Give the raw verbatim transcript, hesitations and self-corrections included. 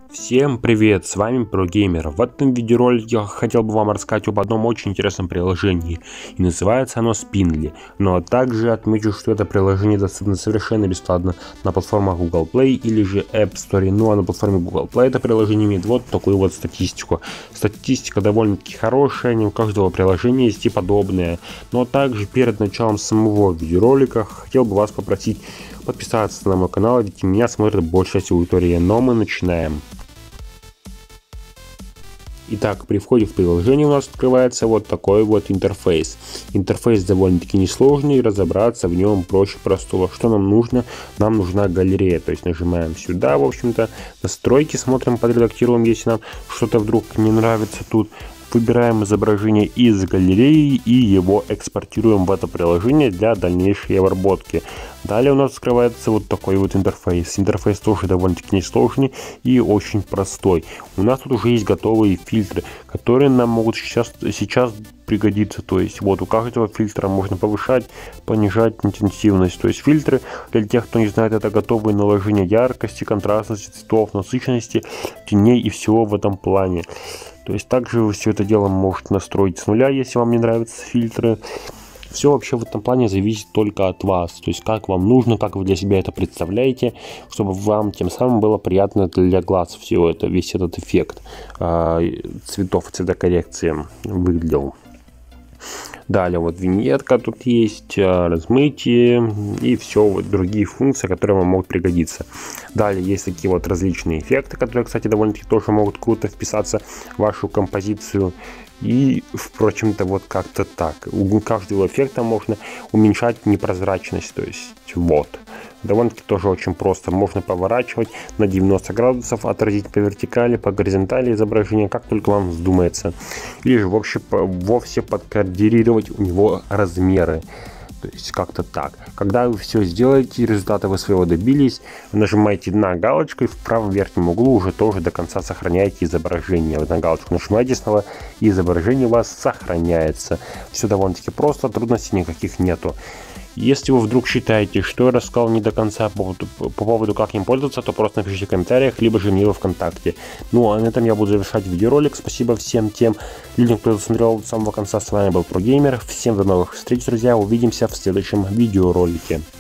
Всем привет, с вами ProGamer. В этом видеоролике я хотел бы вам рассказать об одном очень интересном приложении, и называется оно Spinly. Но также отмечу, что это приложение доступно совершенно бесплатно на платформах Google Play или же App Store. Ну а на платформе Google Play это приложение имеет вот такую вот статистику. Статистика довольно-таки хорошая, не у каждого приложения есть и подобное. Но также перед началом самого видеоролика хотел бы вас попросить подписаться на мой канал, ведь меня смотрит большая часть аудитории. Но мы начинаем. Итак, при входе в приложение у нас открывается вот такой вот интерфейс. Интерфейс довольно-таки несложный, разобраться в нем проще простого. Что нам нужно? Нам нужна галерея. То есть нажимаем сюда, в общем-то, настройки, смотрим, подредактируем, если нам что-то вдруг не нравится тут. Выбираем изображение из галереи и его экспортируем в это приложение для дальнейшей обработки. Далее у нас открывается вот такой вот интерфейс. Интерфейс тоже довольно-таки несложный и очень простой. У нас тут уже есть готовые фильтры, которые нам могут сейчас, сейчас пригодиться. То есть вот у каждого фильтра можно повышать, понижать интенсивность. То есть фильтры, для тех, кто не знает, это готовые наложения яркости, контрастности, цветов, насыщенности, теней и всего в этом плане. То есть также вы все это дело можете настроить с нуля, если вам не нравятся фильтры. Все вообще в этом плане зависит только от вас. То есть как вам нужно, как вы для себя это представляете, чтобы вам тем самым было приятно для глаз все это, весь этот эффект э, цветов, цветокоррекции выглядел. Далее вот виньетка тут есть, размытие и все вот другие функции, которые вам могут пригодиться. Далее есть такие вот различные эффекты, которые, кстати, довольно-таки тоже могут круто вписаться в вашу композицию. И, впрочем-то, вот как-то так. У каждого эффекта можно уменьшать непрозрачность, то есть вот. Довольно-таки тоже очень просто. Можно поворачивать на девяносто градусов, отразить по вертикали, по горизонтали изображение, как только вам вздумается. Или же вовсе, вовсе подкорректировать у него размеры. То есть как-то так. Когда вы все сделаете, результаты вы своего добились, вы нажимаете на галочку и в правом верхнем углу уже тоже до конца сохраняете изображение. Вы на галочку нажимаете снова, и изображение у вас сохраняется. Все довольно-таки просто, трудностей никаких нету. Если вы вдруг считаете, что я рассказал не до конца по поводу, по поводу как им пользоваться, то просто напишите в комментариях, либо же мне во ВКонтакте. Ну а на этом я буду завершать видеоролик. Спасибо всем тем людям, кто досмотрел до самого конца. С вами был ProGamer. Всем до новых встреч, друзья. Увидимся в следующем видеоролике.